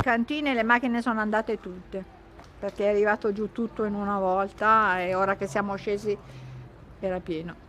cantine le macchine sono andate tutte, perché è arrivato giù tutto in una volta e ora che siamo scesi era pieno.